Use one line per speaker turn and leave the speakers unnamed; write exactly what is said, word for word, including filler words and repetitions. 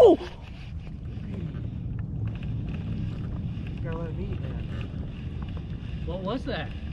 Oh!
Gotta let me eat that.
What was that?